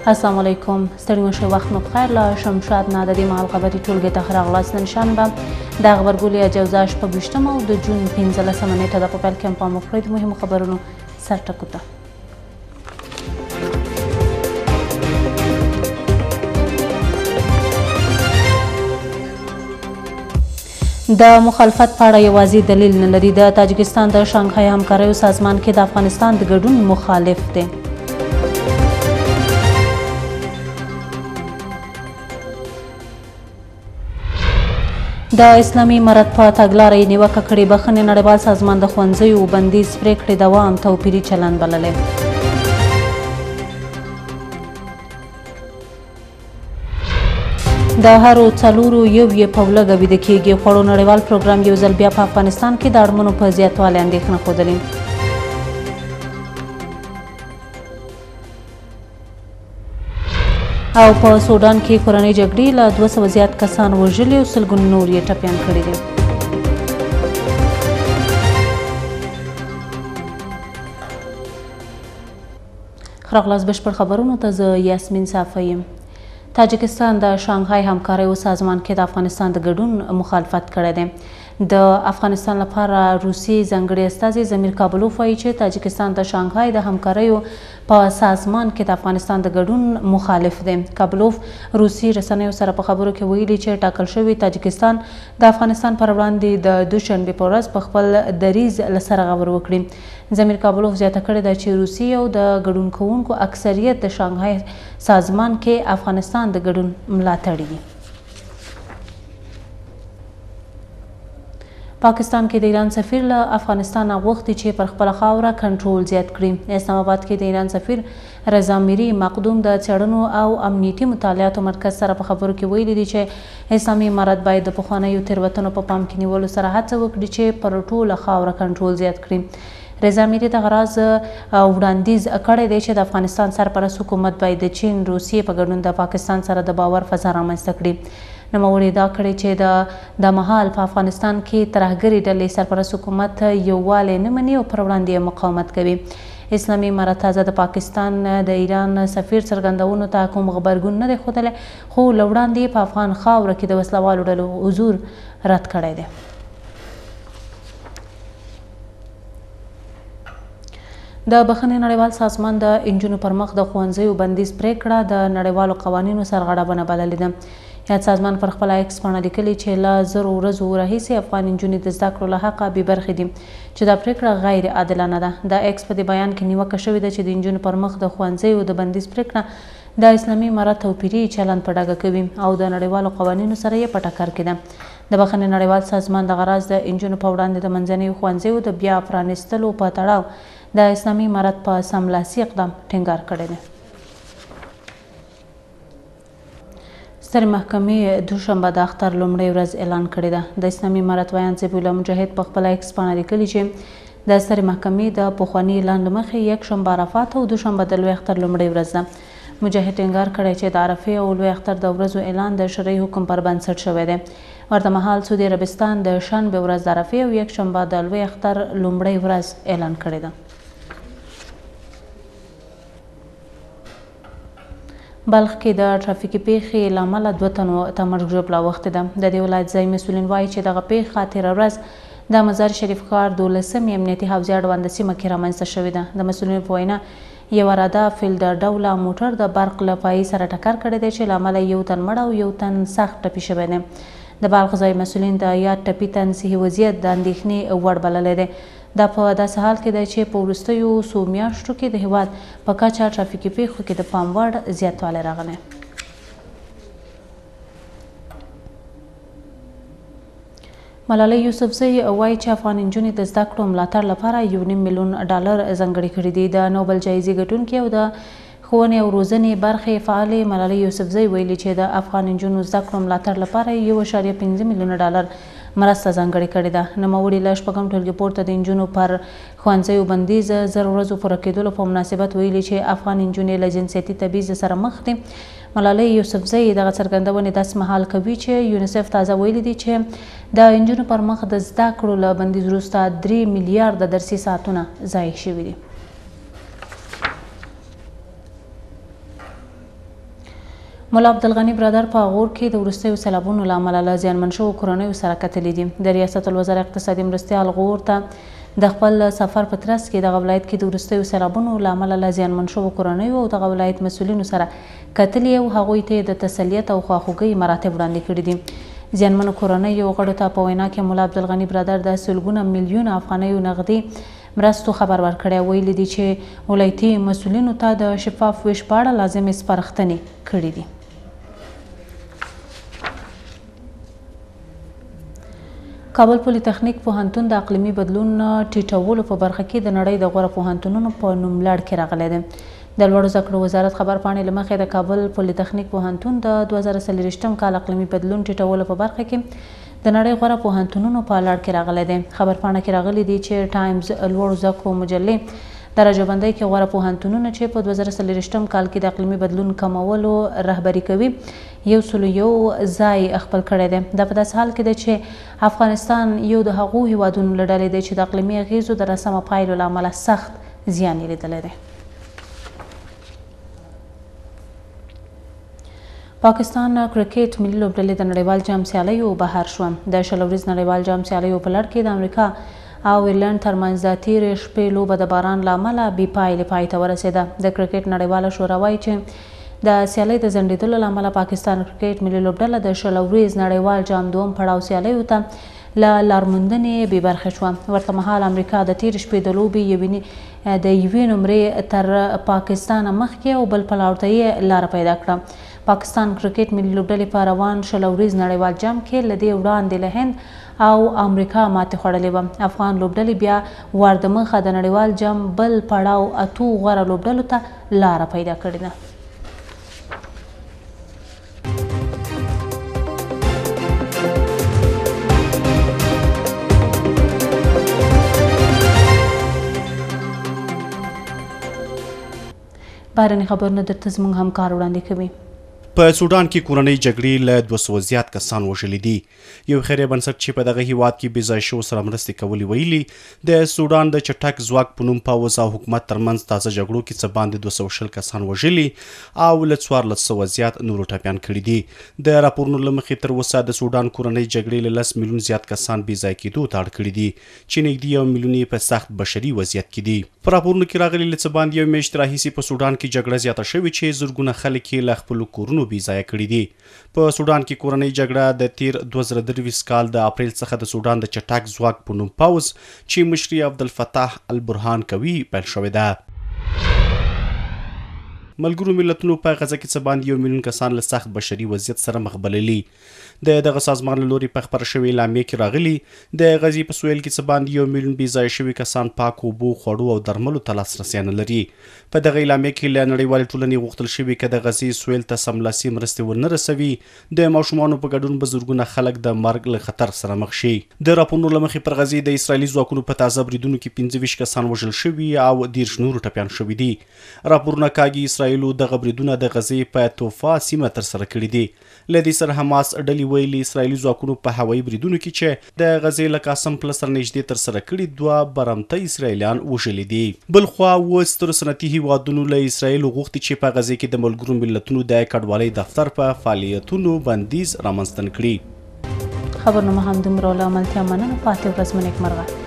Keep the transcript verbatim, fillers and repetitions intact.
السلام علیکم ستړي مشه وخت مو بخیر له شمشاد نه د دې مهال خبري ټولګې ته ښه راغلاست نن شنبه د غبرګولي جوزا شپږ ویشتمه او د جون پنځلسمه نیټه ده په پیل کې هم پام وکړئ د مهمو خبرونو سرټکو ته د مخالفت په اړه یوازې دلیل نه لري د تاجکستان د شانګهای همکاریو سازمان کې د افغانستان د ګډون مخالف دی د اسلامي امارت په تګلاره یې نیوکه کړې بخښنې نړیوال سازمان د ښوونځیو بندیز پرېکړې دوام توپیري چلند بللی د هرو څلورو یو یې په ولږه ویده کېږي خوړو نړیوال پروګرام یو ځل بیا په افغانستان کې د اړمنو په زیاتوالي اندېښنه ښودلې او په سوډان کې کورنۍ جګړې له دوه سوه زیات کسان وژلي او سلګونه نور یې ټپیان کړي دي ښه راغلاست بشپړ خبرونو ته زه یاسمین صافی یم تاجکستان د شانګهای همکاریو سازمان کې د افغانستان د ګډون مخالفت کړی دی د افغانستان لپاره روسي ځانګړي استازي زمیر کابلوف وایي چې تاجکستان د شانګهای د همکاریو په سازمان کې د افغانستان د ګډون مخالف دی کابلوف روسي رسنیو سره په خبرو کې ویلي چې ټاکل شوی تاجکستان د افغانستان پر وړاندې د دوشنبې په ورځ په خپل دریځ له سره غور وکړي زمیر کابلوف زیاته کړې ده چې روسي او د ګډون کوونکو اکثریت د شانګهای سازمان کې افغانستان د ګډون ملاتړي دي پاکستان کې د ایران سفیر له افغانستان غوښتي چې پر خپله خاوره کنټرول زیات کړي اسلام آباد کې د ایران سفیر رضا میري مقدوم د څېړنو او امنیتي مطالعاتو مرکز سره په خبرو کې ویلي دي چې اسلامي امارت باید د پخوانیو تېروتنو په پام کې نیولو سره هڅه وکړي چې پر ټوله خاوره کنټرول زیات کړي رضا میري دغه راز وړاندیز کړی دی چې د افغانستان سرپرست حکومت باید د چین روسیې په ګډون د پاکستان سره د باور فضا رامنځته کړي نوموړي دا کړی چې د د مهال په افغانستان کې ترهګرې ډلې سرپرست حکومت یووالی نه مني او پر وړاندې یې مقاومت کوي اسلامي امارت تازه د پاکستان د ایران سفیر څرګندونو ته کوم غبرګون نه دی ښودلی خو له وړاندې په افغان خاوره کې د وسلوالو ډلو حضور رد کړی دی د بخښنې نړیوال سازمان د انجونو پر مخ د ښوونځیو بندیز پرېکړه د نړیوالو قوانینو سرغړونه بللې ده یاد سازمان پر خپله ایکس پاڼه لیکلي چې له زرو ورځو راهیسې افغان نجونې د زده کړو له حقه بې برخې دي چې دا پرېکړه غیر عادلانه ده د ایکس په دې بیان کې نیوکه شوې ده چې د نجونو پر مخ د ښوونځیو د بندیز پرېکړه د اسلامي امارت توپیري چلند په ډاګه کوي او د نړیوالو قوانینو سره یې په ټکر کې ده د بخښنې نړیوال سازمان دغه راز د نجونو په وړاندې د منځنیو ښوونځیو د بیا پرانیستلو په تړاو د اسلامي امارت په سملاسي اقدام ټینګار کړی دی سترې محکمې دوشنبه د اختر لومړۍ ورځ اعلان کړې ده د اسلامي امارت ویان ذبیح الله مجاهد په خپله ایکس پاڼه لیکلي چې د سترې محکمې د پخواني اعلان له مخې یکشنبه عرفات او دوشنبه د لوی اختر لومړۍ ورځ ده مجاهد ټینګار کړی چې د عرفې او لوی اختر د ورځو اعلان د شرعي حکم پر بنسټ شوی دی ورته مهال سعودي عربستان د شنبې ورځ د عرفې او یکشنبه د لوی اختر لومړۍ ورځ اعلان کړې ده بلخ کې د ټرافیکي پیښې له امله دوه تنو ته مرګ ژوبله اوښتې ده د دې ولایت ځایي مسؤلین وایي چې دغه پیښه تېره ورځ د مزار شریف ښار دولسمې امنیتي حوزې اړونده سیمه کې رامنځته شوې ده د مسؤلینو په وینا یوه راده فیل د ډوله موټر د برق له پایې سره ټکر کړی دی چې له امله یو تن مړ او یو تن سخت ټپي شوی دی د بلخ ځایي مسؤلین د یاد ټپي تن صحي وضعیت د اندېښنې وړ بللی دی دا په داسې حال کې دی چې په وروستیو څو میاشتو کې د هېواد په کچه ټرافیکي پیښو کې د پام وړ زیاتوالی راغلی ملالۍ یوسفزۍ وایي چې افغان نجونې د زده کړو ملاتړ لپاره یو نیم میلیون ډالر ځانګړي کړي دي د نوبل جایزې ګټونکې او د ښوونې او روزنې برخې فعالې ملالۍ یوسفزۍ ویلي چې د افغان نجونو زده کړو ملاتړ لپاره یو اعشاریه پنځه میلیونه ډالر مرسته ځانګړې کړې ده نوموړي له شپږم ټولګي پورته د نجونو پر ښوونځیو بندیز زر ورځو پوره کېدلو په مناسبت ویلي چې افغان نجونې له جنسیتي تبعیض سره مخ دي ملالۍ یوسفزۍ دغه څرګندونې داسې مهال کوي چې یونیسف تازه ویلي دي چې د نجونو پر مخ د زده کړو له بندیز وروسته درې میلیارده درسي ساعتونه ضایع شوي دي ملا عبدالغني برادر په غور کې د وروستیو سیلابونو له امله له زیانمن شوو کورنیو سره کتلي دي. د ریاست الوزرا اقتصادي مرستیال غور ته د خپل سفر په ترڅ کې دغه ولایت کې د وروستیو سیلابونو له امله له زیانمن شوو کورنیو او دغه ولایت مسؤلینو سره کتلي او هغوی ته د تسلیت او خواخوږۍ مراتب وړاندې کړي دي. زیانمنو کورنیو غړو ته په وینا کې ملا عبدالغني برادر د سلګونه میلیونه افغانیو نغدي مرستو خبر ورکړی. ویلي دي چې ولایتي مسؤلینو ته د شفاف ویش په اړه لازمې سپارښتنې کړي دي. کابل پولی تخنیک پوهنتون د اقلیمي بدلون ټیټولو په برخه کې د نړۍ د غوره پوهنتونونو په نوملړ کې راغلی دی. د لوړو زده کړو وزارت خبرپاڼې له مخې د کابل پولی تخنیک پوهنتون د دوه زره څلوېښتم کال اقلیمي بدلون ټیټولو په برخه کې د نړۍ غوره پوهنتونونو په لړ کې راغلی دی. خبرپاڼه کې راغلی دی چې ټایمز لوړو زده کړو مجلې درجه بندۍ کې غوره پوهنتونونه چې په دوه زره څلوېښتم کال کې د اقلیمي بدلون کمولو رهبري کوي یو سلو یو ځای خپل کړی دی. دا په داسې حال کې دی چې افغانستان یو د هغو هیوادونو له ډلې دی چې د اقلیمي اغیزو د رسمه پایلو له امله سخت زیان یې لیدلی دی. پاکستان کرکټ ملي لوبډلې د نړیوال جام سیالیو بهر شوه. د شل ورځ نړیوال جام سیالیو په لړ کې د امریکا او ایرلند ترمنځ د تېرې شپې لوبه د باران له امله بې پایلې پای ته ورسېده. د کرکټ نړیواله شورا وایي چې د سیالۍ د ځنډېدلو له امله پاکستان کرکټ ملي لوبډله د شل ورځ نړیوال جام دوم پړاو سیالیو ته له لارموندنې بې برخې شوه. ورته مهال امریکا د تېرې شپې د لوبې د یوې نمرې تر پاکستان مخکې او بل پړاو ته یې لاره پیدا کړه. پاکستان کرکټ ملي لوبډلې په روان شل ورځ نړیوال جام کې له دې وړاندې له هند او امریکا ماتې خوړلې وه. افغان لوبډلې بیا ور دمخه د نړیوال جام بل پړاو اتو غوره لوبډلو ته لاره پیدا کړې ده. بهرني خبرونه درته زموږ همکار وړاندې کوي. په سودان کې کورنۍ جګړې له دوه سوه زیات کسان وژلي دي. یو خیریه بنسټ چې په دغه هیواد کې بې ځای شوو سره مرستې کولې ویلي د سودان د چټک ځواک په نوم پوځ او حکومت ترمنځ تازه جګړو کې څه باندې دوه سوه شل کسان وژلي او له څوارلس سوه زیات نورو ټپیان کړي دي. د راپورونو له مخې تر اوسه د سودان کورنۍ جګړې له لس میلیون زیات کسان بې ځای کېدو ته اړ کړي دي چې نږدې یو میلیون یې په سخت بشري وضعیت کې دي. په راپورونو کې راغلي له څه باندې یو میاشت راهیسې په سودان کې جګړه زیاته شوې چې زرګونه خلک یې له خپلو کورونو بې ځایه کړي دي. په سودان کې کورنۍ جګړه د تیر دوه زره درویشت کال د اپریل څخه د سودان د چټک ځواک په نوم پوځ چې مشري عبدالفتاح البرهان کوي پیل شوې ده. ملګرو ملتونو په غزه کې څه باندې یو میلیون کسان له سخت بشري وضعیت سره مخ بللي. د دغه سازمان له لوري په خپره شوې اعلامیې کې راغلي د غزې په سویل کې څه باندې یو میلیون بې ځایه شوي کسان پاک اوبو خوړو او درملو ته لاسرسی نه لري. په دغه اعلامیې کې له نړیوالې ټولنې غوښتل شوي که د غزې سویل ته سملاسي مرستې ونه رسوي د ماشومانو په ګډون به زرګونه خلک د مرګ له خطر سره مخ شي. د راپورونو له مخې پر غزې د اسرائیلي ځواکونو په تازه بریدونو کې پنځه ویشت کسان وژل شوي او دېرش نورو ټپیان شوي دي. راپورونه کاږي اسرائیلو دغه بریدونه د غزې په توفا سیمه ترسره کړي دي. له دې سره حماس ډلې ویلي اسرائیلي ځواکونو په هوایي بریدونو کې چې د غزې له قاسم پله سره نږدې ترسره کړي دوه برمته اسرائیلیان وژلي دي. بلخوا اووه سترو صنعتي هیوادونو له اسرائیلو غوښتي چې په غزې کې د ملګرو ملتونو د کډوالۍ دفتر په فعالیتونو بندیز رامنځته کړي. خبرنامه همدومره له عملتیا مننه. پاتې ورځ مو نیکمرغه.